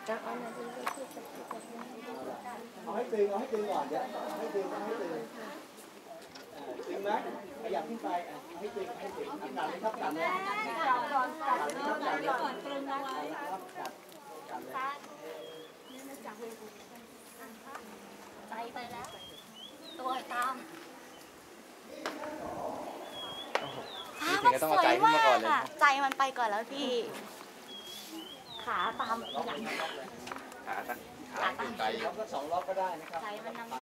เอาให้ตึงก่อนเดี๋ยวเอาให้ตึงตึงไหมขยับขึ้นไปให้ตึงกันเลยครับกันเลยก่อนตรึงเอาไว้ครับกันเลยใจไปแล้วตัวตามมันสวยมากค่ะใจมันไปก่อนแล้วพี่ขาตามหลังขาตามใจรอบก็2 รอบก็ได้นะครับใจมัน